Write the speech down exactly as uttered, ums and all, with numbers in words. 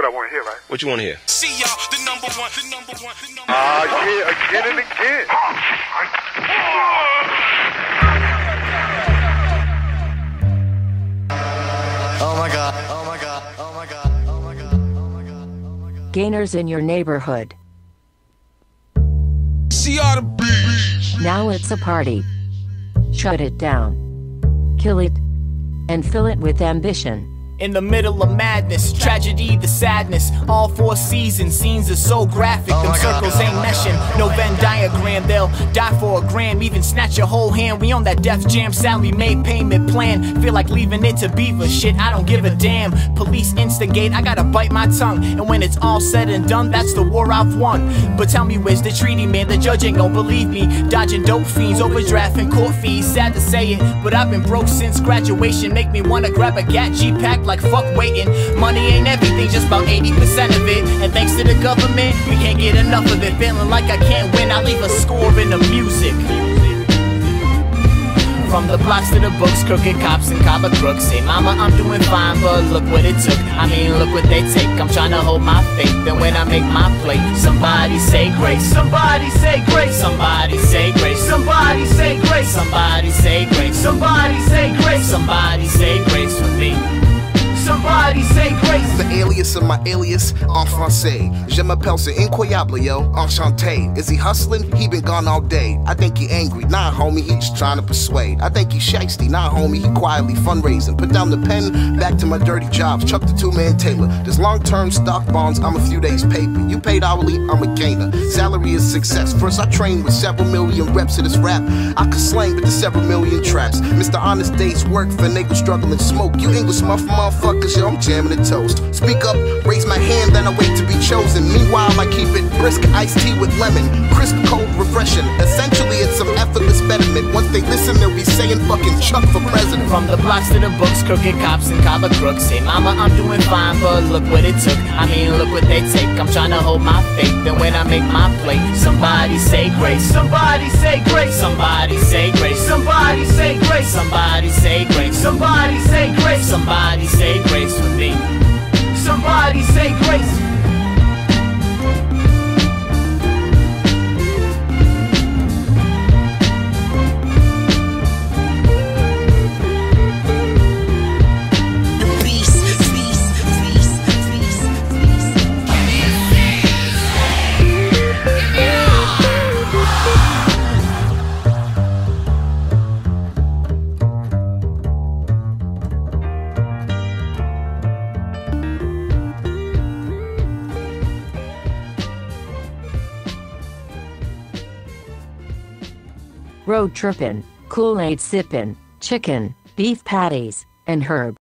I want to hear, right? What you want to hear? See y'all, the number one, the number one, the number one. Ah, uh, yeah, again and again. Oh my God, oh my God, oh my God, oh my God, oh my God, oh my God. Gainers in your neighborhood. See all the beats. Now it's a party. Shut it down. Kill it. And fill it with ambition. In the middle of madness, tragedy, the sadness. All four seasons, scenes are so graphic. Oh Them my God, circles oh ain't my meshing. God, No Venn diagram, they'll die for a gram. Even snatch your whole hand. We on that Def Jam, Sally made payment plan. Feel like leaving it to Beaver. Shit, I don't give a damn. Police instigate, I gotta bite my tongue. And when it's all said and done, that's the war I've won. But tell me, where's the treaty, man? The judge ain't gon' believe me. Dodging dope fiends, overdrafting court fees. Sad to say it, but I've been broke since graduation. Make me wanna grab a Gat G-Pack like fuck waiting. Money ain't everything, just about eighty percent of it. And thanks to the government, we can't get enough of it. Feeling like I can't win, I leave a score in the music. From the blocks to the books, crooked cops and collar crooks say, mama, I'm doing fine, but look what it took. I mean, look what they take. I'm trying to hold my faith, and when I make my play, somebody say grace, somebody say grace, somebody say grace, somebody say grace, somebody say grace, somebody say grace, somebody say grace for me. Somebody say grace. The alias of my alias, en français. Je m'appelle c'est incroyable, yo, enchanté. Is he hustling? He been gone all day. I think he angry, nah homie, he just trying to persuade. I think he shiesty, nah homie, he quietly fundraising. Put down the pen, back to my dirty jobs. Chuck the two-man Taylor. There's long-term stock bonds, I'm a few days paper. You paid hourly, I'm a gainer. Salary is success. First I trained with several million reps of this rap. I could slang with the several million traps. Mister Honest Day's work, finagle struggle and smoke. You English muff motherfucker. Yo, I'm jamming the toast. Speak up, raise my hand, then I wait to be chosen. Meanwhile, I keep it brisk, iced tea with lemon. Crisp, cold, refreshing. Essentially, it's some effortless betterment. Once they listen, they'll be saying fucking Chuck for president. From the blocks to the books, crooked cops and collar crooks say, mama, I'm doing fine, but look what it took. I mean, look what they take. I'm trying to hold my faith, and when I make my play, somebody say grace, somebody say grace, somebody say grace, somebody say grace, somebody say grace, somebody say grace, somebody say grace. Grace for me. Somebody say grace. Road trippin', Kool-Aid sippin', chicken, beef patties, and herb.